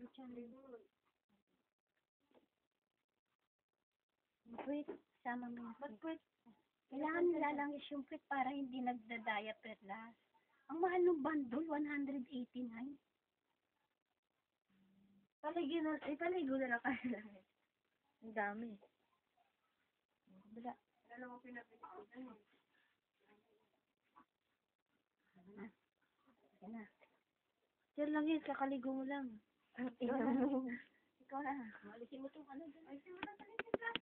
Puwit, sama mo yung puwit. Kailangan nilalangis yung puwit para hindi nagda-diaper last. Ang mahal ng bundle, 189. Paligo na lang kayo lang. Ang dami. Wala. Alam mo pinapilitan eh. Yan na. Diyan lang yun, kakaligo mo lang. Ikaw na. Ikaw na. Alisin mo itong ano dyan. Alisin mo na.